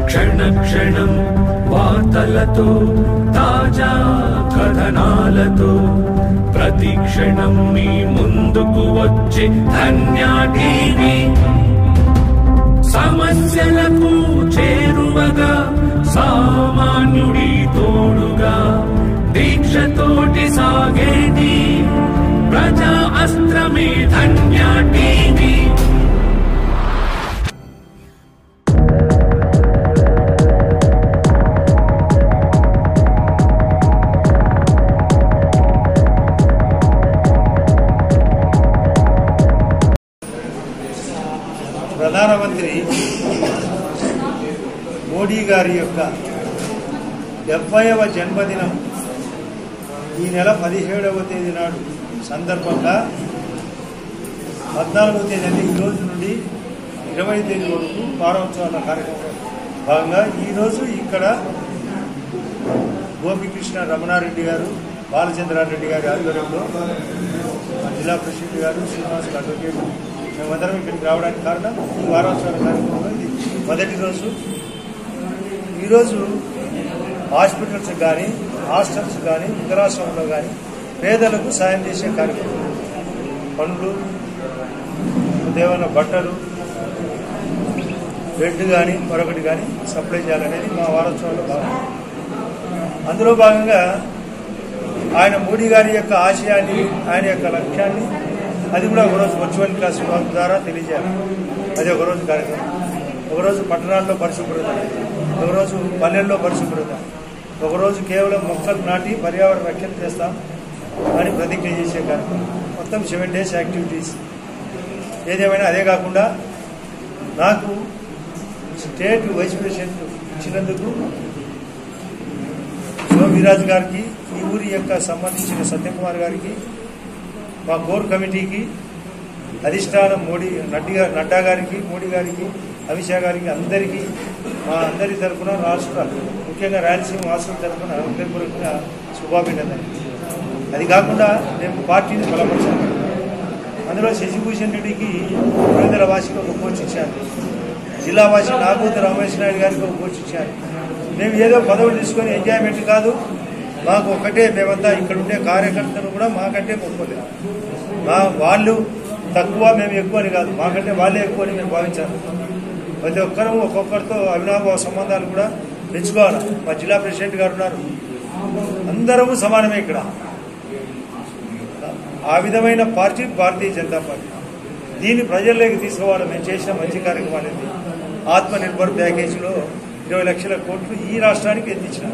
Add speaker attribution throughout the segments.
Speaker 1: क्षण क्षणं वार्तलतो ताजा कथनालतो प्रतिक्षणं मी ముందుకు వచ్చే ధన్య టీవీ సమస్యలకు చేరువగా సామాన్యుడి తోడుగా దీక్షతోటి సాగేది ప్రజా అస్త్రమే ధన్య టీవీ.
Speaker 2: ప్రధానమంత్రి మోడీ గారి యొక్క 70వ జన్మదినం ఈ నెల 17వ తేదీ నాడు సందర్భంగా 14వ తేదీ అంటే ఈ రోజు నుండి 20వ తేదీ వరకు వారోత్సవాల కార్యక్రమం భాగంగా ఈరోజు ఇక్కడ గోపికృష్ణ రమణారెడ్డి గారు, బాలచంద్రారెడ్డి గారి ఆధ్వర్యంలో జిల్లా ప్రెసిడెంట్ గారు, శ్రీనివాస్ అడ్వకేట్ మేమందరం ఇక్కడికి రావడానికి కారణం ఈ వారోత్సవాల కార్యక్రమంలో ఇది మొదటి రోజు. ఈరోజు హాస్పిటల్స్ కానీ, హాస్టల్స్ కానీ, వృద్ధాశ్రమంలో కానీ పేదలకు సాయం చేసే కార్యక్రమం, పండ్లు, ఏమైనా బట్టలు, బెడ్ కానీ మరొకటి కానీ సప్లై చేయాలనేది మా వారోత్సవంలో భాగం. అందులో భాగంగా ఆయన మోడీ గారి యొక్క ఆశయాన్ని, ఆయన యొక్క లక్ష్యాన్ని అది కూడా ఒకరోజు వర్చువల్ క్లాస్ ద్వారా తెలియజేయాలి. అది ఒకరోజు కార్యక్రమం. ఒకరోజు పట్టణాల్లో పరిశుభ్రత, ఒకరోజు పల్లెల్లో పరిశుభ్రత, ఒకరోజు కేవలం మొక్కలు నాటి పర్యావరణ రక్షణ చేస్తాం అని ప్రతిజ్ఞ చేసే కార్యక్రమం. మొత్తం 7 days యాక్టివిటీస్. ఏదేమైనా అదే కాకుండా నాకు స్టేట్ వైస్ ప్రెసిడెంట్ ఇచ్చినందుకు శోభిరాజ్ గారికి, ఈ ఊరి యొక్క సంబంధించిన సత్యకుమార్ గారికి, మా కోర్ కమిటీకి, అధిష్టానం నడ్డా గారికి, మోడీ గారికి, అమిత్ షా గారికి, అందరికీ మా అందరి తరఫున రాష్ట్ర ముఖ్యంగా రాయలసీమ వాసుల తరఫున హృదయపూర్వకంగా శుభాభినందనలు. అది కాకుండా మేము పార్టీని బలపరిచాము. అందులో శశిభూషణ్ రెడ్డికి పురంధర వాసికి ఒక పోస్ట్ ఇచ్చారు, జిల్లా వాసి నాగూతి రమేష్ నాయుడు గారికి ఒక పోస్ట్ ఇచ్చారు. మేము ఏదో పదవులు తీసుకొని ఎంజాయ్మెంట్ కాదు, మాకు ఒకటే, మేమంతా ఇక్కడ ఉండే కార్యకర్తలు కూడా మాకంటే గొప్పలేదు. వాళ్ళు తక్కువ, మేము ఎక్కువ అని కాదు, మాకంటే వాళ్ళే ఎక్కువ అని మేము భావించాలి. ప్రతి ఒక్కరూ ఒక్కొక్కరితో అవినాభావ సంబంధాలు కూడా పెంచుకోవాలి. మా జిల్లా ప్రెసిడెంట్ గారు ఉన్నారు, అందరము సమానమే ఇక్కడ. ఆ విధమైన పార్టీ భారతీయ జనతా పార్టీ. దీన్ని ప్రజల్లోకి తీసుకోవాలి. మేము చేసిన మంచి కార్యక్రమాలు ఆత్మనిర్భర్ ప్యాకేజీలో 20 లక్షల కోట్లు ఈ రాష్ట్రానికి ఎత్తించినాం.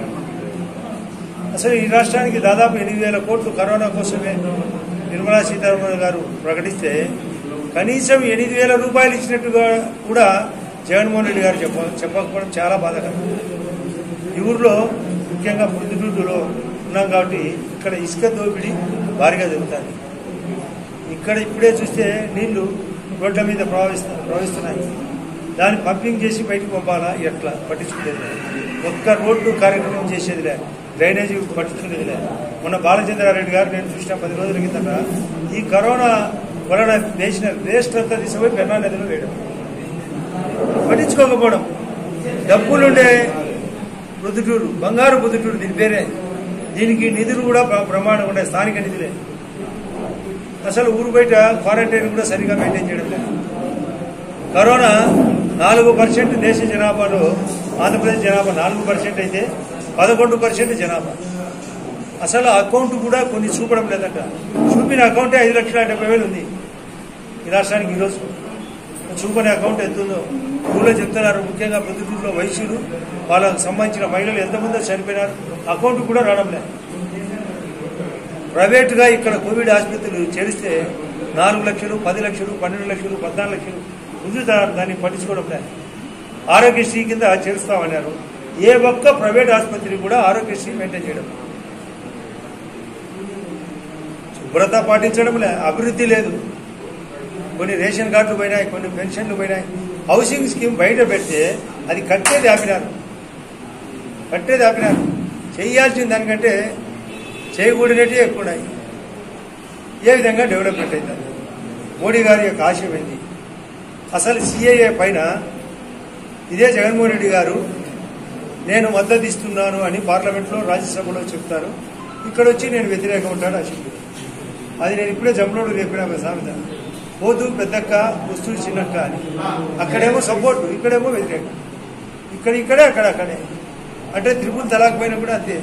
Speaker 2: అసలు ఈ రాష్ట్రానికి దాదాపు 8,000 కోట్లు కరోనా కోసమే నిర్మలా సీతారామన్ గారు ప్రకటిస్తే కనీసం 8,000 రూపాయలు ఇచ్చినట్టుగా కూడా జగన్మోహన్ రెడ్డి గారు చెప్పకపోవడం చాలా బాధాకరం. ఈ ఊరిలో ముఖ్యంగా మృదుడులో ఉన్నాం కాబట్టి ఇక్కడ ఇసుక దోపిడీ భారీగా జరుగుతుంది. ఇక్కడ ఇప్పుడే చూస్తే నీళ్లు రోడ్ల మీద ప్రవహిస్తున్నాయి. దాన్ని పంపింగ్ చేసి బయటకు పంపాలా, ఎట్లా పట్టించుకునేది. ఒక్క రోడ్డు కార్యక్రమం చేసేదిలే, డ్రైనేజీ పట్టించుకునేదిలే. మొన్న బాలచంద్రారెడ్డి గారు నేను చూసిన 10 రోజుల కిందట ఈ కరోనా వలన వేసిన వేస్ట్ అంతా తీసుకుపోయి పెన్నా నదిలో వేయడం, పట్టించుకోకపోవడం. డబ్బులుండే బుద్ధుటూరు, బంగారు బుద్ధుటూరు దీని పేరే. దీనికి నిధులు కూడా ప్రమాణం ఉండే, స్థానిక నిధులే. అసలు ఊరు బయట క్వారంటైన్ కూడా సరిగా మెయింటైన్ చేయడం లేదు. కరోనా 4% దేశ జనాభాలో ఆంధ్రప్రదేశ్ జనాభా 4% అయితే 11% జనాభా. అసలు అకౌంట్ కూడా కొన్ని చూపడం లేదట. చూపిన అకౌంటే 5,70,000 ఉంది ఈ రాష్ట్రానికి. ఈరోజు చూపని అకౌంట్ ఎంత ఉందో ఊళ్ళో చెప్తున్నారు. ముఖ్యంగా పొద్దుటూరులో వైశ్యులు, వాళ్ళకు సంబంధించిన మహిళలు ఎంతమందో చనిపోయినారు. అకౌంట్ కూడా రావడం లేదు. ప్రైవేటుగా ఇక్కడ కోవిడ్ ఆసుపత్రులు చేరిస్తే 4 లక్షలు, 10 లక్షలు, 12 లక్షలు, 14 లక్షలు పొందుతారు. దాన్ని పట్టించుకోవడం లేదు. ఆరోగ్యశ్రీ కింద చేరుస్తామన్నారు. ఏ ఒక్క ప్రైవేట్ ఆసుపత్రి కూడా ఆరోగ్యశ్రీ మెయింటైన్ చేయడం, శుభ్రత పాటించడం లే, అభివృద్ధి లేదు. కొన్ని రేషన్ కార్డులు పోయినాయి, కొన్ని పెన్షన్లు పోయినాయి. హౌసింగ్ స్కీమ్ బయట పెడితే అది కట్టేది ఆపినారు. చేయాల్సిన దానికంటే చేయకూడనట్టే ఎక్కువ ఉన్నాయి. ఏ విధంగా డెవలప్మెంట్ అవుతుంది? మోడీ గారి యొక్క ఆశయం ఏంది? అసలు సిఏఏ పైన ఇదే జగన్మోహన్ రెడ్డి గారు నేను మద్దతు ఇస్తున్నాను అని పార్లమెంట్లో రాజ్యసభలో చెప్తారు, ఇక్కడ వచ్చి నేను వ్యతిరేకం ఉంటాడు అశోక్. అది నేను ఇప్పుడే జంప్లోడు చెప్పిన సామెత, పోతూ పెద్దక్క వస్తువు చిన్నక్క అని. అక్కడేమో సపోర్టు, ఇక్కడేమో వ్యతిరేకం, ఇక్కడే అక్కడే. అంటే త్రిపుల్ తలాక్ పైన కూడా అంతే,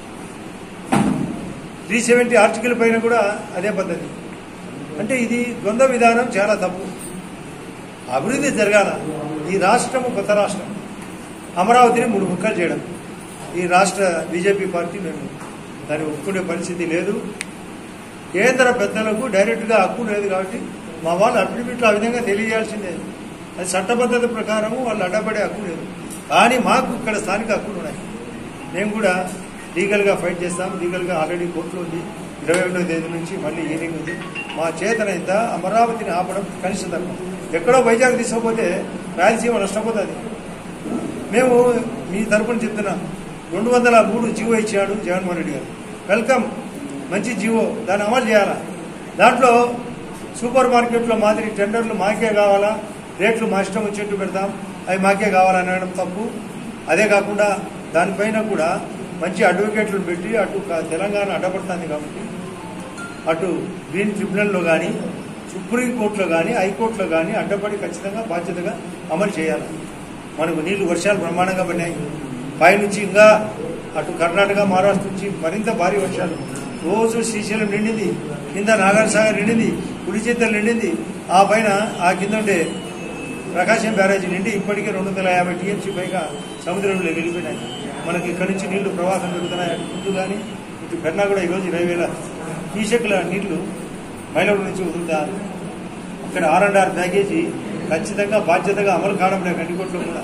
Speaker 2: 370 ఆర్టికల్ పైన కూడా అదే పద్ధతి. అంటే ఇది ద్వంద్వ విధానం, చాలా తప్పు. అభివృద్ధి జరగాల. ఈ రాష్ట్రము కొత్త రాష్ట్రం, అమరావతిని 3 ముక్కలు చేయడం ఈ రాష్ట్ర బీజేపీ పార్టీ మేము దాన్ని ఒప్పుకునే పరిస్థితి లేదు. కేంద్ర పెద్దలకు డైరెక్ట్గా హక్కు లేదు కాబట్టి మా వాళ్ళు అఫిడవిట్లు ఆ విధంగా తెలియజేయాల్సిందే. అది చట్టబద్ధత ప్రకారము వాళ్ళు అడ్డపడే హక్కు లేదు. కానీ మాకు ఇక్కడ స్థానిక హక్కులు ఉన్నాయి. మేము కూడా లీగల్గా ఫైట్ చేస్తాం. లీగల్గా ఆల్రెడీ కోర్టులో ఉంది. 21వ తేదీ నుంచి మళ్ళీ హీరింగ్ ఉంది. మా చేతనైతే అమరావతిని ఆపడం కనిష్ట తక్కువ. ఎక్కడో వైజాగ్ తీసుకుపోతే రాయలసీమ నష్టపోతుంది. మేము మీ తరపున చెప్తున్నాం, 203 జీవో ఇచ్చాడు జగన్మోహన్ రెడ్డి గారు. వెల్కమ్, మంచి జీవో, దాన్ని అమలు చేయాలా. దాంట్లో సూపర్ మార్కెట్లో మాదిరి టెండర్లు మాకే కావాలా, రేట్లు మా ఇష్టం వచ్చేట్టు పెడతాం, అవి మాకే కావాలనడం తప్పు. అదే కాకుండా దానిపైన కూడా మంచి అడ్వకేట్లు పెట్టి అటు తెలంగాణ అడ్డపడుతుంది కాబట్టి అటు గ్రీన్ ట్రిబ్యునల్లో కానీ సుప్రీంకోర్టులో కానీ హైకోర్టులో కానీ అడ్డపడి ఖచ్చితంగా బాధ్యతగా అమలు చేయాలి. మనకు నీళ్లు వర్షాలు బ్రహ్మాండంగా పడినాయి. పైనుంచి ఇంకా అటు కర్ణాటక మహారాష్ట్ర నుంచి మరింత భారీ వర్షాలు. రోజు శ్రీశైలం నిండింది, కింద నాగార్జునసాగర్ నిండింది, పులిచింతలు నిండింది. ఆ పైన ఆ కింద ఉండే ప్రకాశం బ్యారేజీ నిండి ఇప్పటికే 250 టీఎంసీ పైగా సముద్రంలో వెళ్ళిపోయినాయి. మనకి ఇక్కడి నుంచి నీళ్లు ప్రవాహం జరుగుతున్నాయి. అటు ముందు కానీ ఇటు పెన్నా కూడా ఈరోజు 20,000 క్యూసెక్ల నీళ్లు మైలవరం నుంచి వదులుతారు. అక్కడ R&R ప్యాకేజీ ఖచ్చితంగా బాధ్యతగా అమలు కావడం లేదు. గండికోట్లో కూడా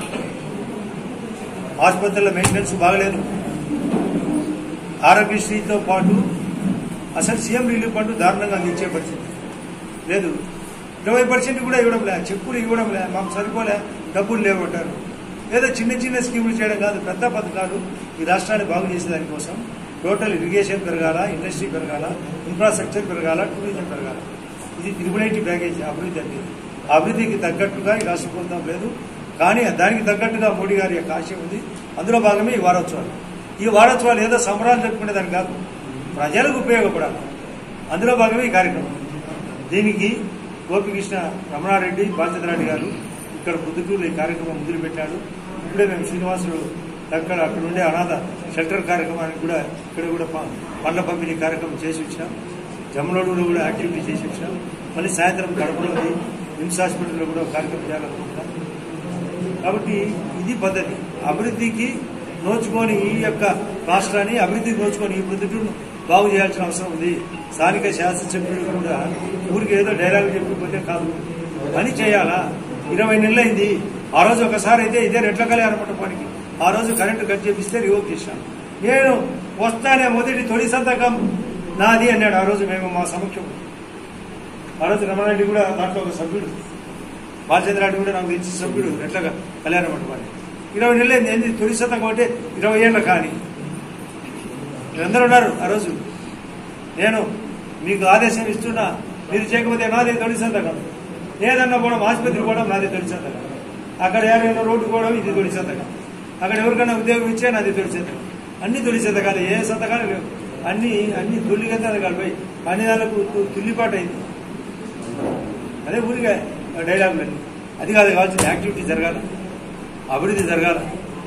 Speaker 2: ఆసుపత్రుల మెయింటెనెన్స్ బాగలేదు. ఆరోగ్యశ్రీతో పాటు అసలు సీఎం రిలీఫ్ ఫండ్ దారుణంగా అందించే పరిస్థితి లేదు. 20% కూడా ఇవ్వడం లే, చెప్పులు ఇవ్వడం లే, మాకు సరిపోలే, డబ్బులు లేవంటారు. ఏదో చిన్న చిన్న స్కీములు చేయడం కాదు, పెద్ద పథకాలు ఈ రాష్ట్రాన్ని బాగు చేసేదానికోసం టోటల్ ఇరిగేషన్ పెరగాల, ఇండస్ట్రీ పెరగాల, ఇన్ఫ్రాస్ట్రక్చర్ పెరగాల, టూరిజం పెరగాల. ఇది 380 ప్యాకేజీ అభివృద్ధి అంటే. అభివృద్ధికి తగ్గట్టుగా ఈ రాష్ట్ర ప్రభుత్వం లేదు, కానీ దానికి తగ్గట్టుగా మోడీ గారి యొక్క ఆశయం ఉంది. అందులో భాగమే ఈ వారోత్సవాలు. ఈ వారోత్సవాలు ఏదో సంబరాలు జరుపుకునేదానికి కాదు, ప్రజలకు ఉపయోగపడాలి. అందులో భాగమే ఈ కార్యక్రమం. దీనికి గోపికృష్ణ రమణారెడ్డి, బాలచంద్రారెడ్డి గారు ఇక్కడ పొద్దుటూరులో ఈ కార్యక్రమం మొదలుపెట్టాడు. ఇప్పుడే మేము శ్రీనివాసులు అక్కడ ఉండే అనాథ షెల్టర్ కార్యక్రమానికి కూడా ఇక్కడ కూడా పండ్ల పంపిణీ కార్యక్రమం చేసి వచ్చినాం. జమ్మలూరులో కూడా యాక్టివిటీ చేసి వచ్చినాం. మళ్ళీ సాయంత్రం కడపలో నిమ్స్ హాస్పిటల్లో కూడా కార్యక్రమం చేయాలనుకుంటున్నాం. కాబట్టి ఇది పద్ధతి. అభివృద్ధికి నోచుకొని ఈ యొక్క రాష్ట్రాన్ని అభివృద్ధికి నోచుకొని ఈ పొద్దుటూరును బాగు చేయాల్సిన అవసరం ఉంది. స్థానిక శాసనసభ్యులు కూడా ఊరికి ఏదో డైలాగ్ చెప్పిపోతే కాదు, పని చేయాలా. 20 నెలలైంది. ఆ రోజు ఒకసారి అయితే ఇదే రెడ్ల కళ్యాణ మండపానికి ఆ రోజు కరెంటు కట్ చేపిస్తే రివోక్ చేశాను. నేను వస్తానే మొదటి తొలి సంతకం నాది అన్నాడు ఆ రోజు. మేము మా సమక్షం ఆ రోజు రమణారెడ్డి కూడా దాంట్లో ఒక సభ్యుడు, బాలచంద్రారెడ్డి కూడా నాకు తెలిసిన సభ్యుడు రెడ్ల కళ్యాణ మండపానికి. 20 నెలలైంది. ఏంది తొలి సంతకం అంటే 20 ఏళ్ళ కానీ మీరందరూ ఉన్నారు ఆ రోజు. నేను మీకు ఆదేశం ఇస్తున్నా, మీరు చేయకపోతే నాది తొలి సంతకం. ఏదన్నా పోవడం, ఆసుపత్రికి పోవడం నాది తొలి సంతకం. అక్కడ ఎవరైనా రోడ్డు పోవడం ఇది తొలి సంతకం. అక్కడ ఎవరికైనా ఉద్యోగం ఇచ్చే నాది తొలి సంతకం. అన్ని తొలి సంతకాలు, ఏ సంతకాలు లేవు. అన్ని తొలిగా సంతకాలు పోయి అన్ని దానికి తుల్లిపాటు అయింది. అదే ఊరిగా డైలాగులన్నీ. అది కాదు కావాల్సింది, యాక్టివిటీ జరగాల, అభివృద్ధి జరగాల.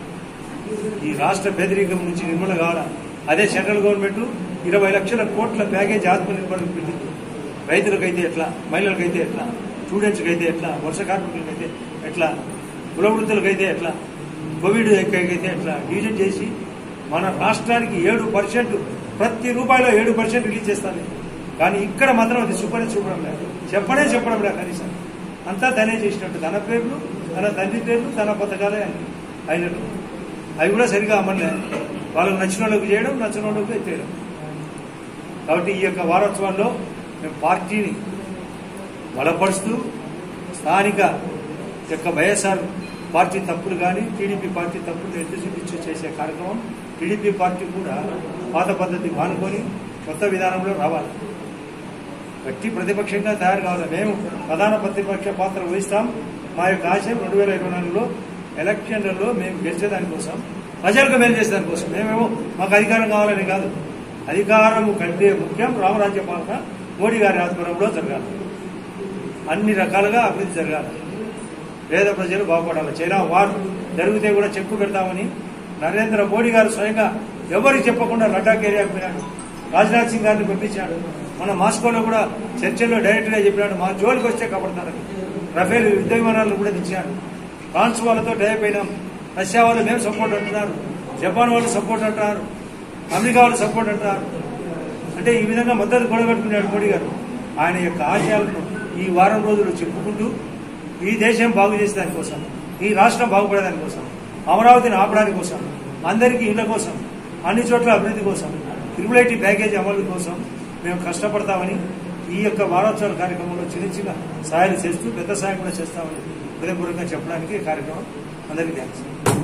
Speaker 2: ఈ రాష్ట్ర పేదరికం నుంచి నిర్మూలన కావాలా. అదే సెంట్రల్ గవర్నమెంట్ 20 లక్షల కోట్ల ప్యాకేజీ ఆత్మనిర్భర్ పెట్టింది. రైతులకైతే ఎట్లా, మహిళలకైతే ఎట్లా, స్టూడెంట్స్కి అయితే ఎట్లా, వర్ష కార్మికులకైతే ఎట్లా, కులవృత్తులకైతే ఎట్లా, కోవిడ్ అయితే ఎట్లా డివిజన్ చేసి మన రాష్ట్రానికి 7%, ప్రతి రూపాయలో 7% రిలీజ్ చేస్తాను. కానీ ఇక్కడ మాత్రం అది చెప్పడం లేదు, చెప్పడం లేదు కనీసం. అంతా తనే చేసినట్టు, తన పేర్లు, తన తండ్రి పేర్లు, తన పథకాలే అయినట్టు. అవి కూడా సరిగా అమలే. వాళ్ళకు నచ్చిన వాళ్ళకి చేయడం, నచ్చిన వాళ్ళకి ఎత్తేయడం. కాబట్టి ఈ యొక్క వారోత్సవాల్లో మేము పార్టీని బలపరుస్తూ స్థానిక యొక్క వైఎస్ఆర్ పార్టీ తప్పులు కానీ టీడీపీ పార్టీ తప్పులు ఎత్తి చూపించి చేసే కార్యక్రమం. టీడీపీ పార్టీ కూడా పాత పద్ధతి మానుకొని కొత్త విధానంలో రావాలి, గట్టి ప్రతిపక్షంగా తయారు కావాలి. మేము ప్రధాన ప్రతిపక్ష పాత్ర వహిస్తాం. మా యొక్క ఆశయం 2024లో ఎలక్షన్లలో మేము గెలిచేదానికోసం, ప్రజలకు మేలు చేసేదానికోసం. మేమేమో మాకు అధికారం కావాలని కాదు. అధికారం కంటే ముఖ్యం రామరాజ్య పాలన మోడీ గారి ఆధ్వర్యంలో జరగాలి. అన్ని రకాలుగా అభివృద్ధి జరగాలి. పేద ప్రజలు బాగుపడాలి. చైనా వార్ జరిగితే కూడా చెక్కు పెడతామని నరేంద్ర మోడీ గారు స్వయంగా ఎవరికి చెప్పకుండా లడాక్ ఏరియాకు పోయినాడు. రాజ్నాథ్ సింగ్ గారిని పంపించాడు. మన మాస్కోలో కూడా చర్చల్లో డైరెక్ట్ గా చెప్పినాడు, మా జోలికి వస్తే కాపాడతారని. రఫేల్ యుద్ధ విమానాలను కూడా తెచ్చాడు. ఫ్రాన్స్ వాళ్ళతో డైప్ అయినాం. రష్యా వాళ్ళు మేము సపోర్ట్ అంటున్నారు, జపాన్ వాళ్ళు సపోర్ట్ అంటున్నారు, అమెరికా వాళ్ళు సపోర్ట్ అంటున్నారు. అంటే ఈ విధంగా మద్దతు కూడగట్టుకున్నాడు మోడీ గారు. ఆయన యొక్క ఆశయాలను ఈ వారం రోజులు చెప్పుకుంటూ ఈ దేశం బాగు చేసేదాని కోసం, ఈ రాష్ట్రం బాగుపడేదాని కోసం, అమరావతిని ఆపడానికి కోసం, అందరికీ ఇళ్ల కోసం, అన్ని చోట్ల అభివృద్ధి కోసం, ట్రిపుల్ ప్యాకేజీ అమలు కోసం మేము కష్టపడతామని ఈ యొక్క వారోత్సవాల కార్యక్రమంలో చిన్న చిన్న సహాయాలు చేస్తూ పెద్ద సహాయం కూడా చేస్తామని హృదయపూర్వకంగా చెప్పడానికి ఈ కార్యక్రమం. అందరికీ థ్యాంక్స్.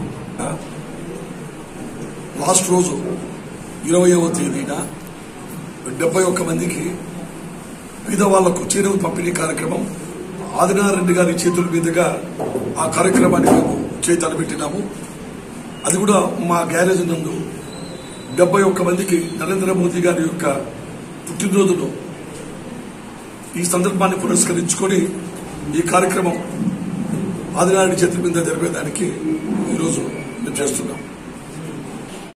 Speaker 3: లాస్ట్ రోజు 20వ తేదీన 71 మందికి పేదవాళ్లకు చేరువ పంపిణీ కార్యక్రమం ఆదినారాయణ గారి చేతుల మీదుగా ఆ కార్యక్రమాన్ని మేము చేతాలు పెట్టినాము. అది కూడా మా గ్యారేజ్ నందు 71 మందికి నరేంద్ర మోదీ గారి యొక్క పుట్టినరోజును ఈ సందర్భాన్ని పురస్కరించుకొని ఈ కార్యక్రమం ఆదినారాయణ చేతుల మీద జరిపేదానికి ఈరోజు మేము చేస్తున్నాం.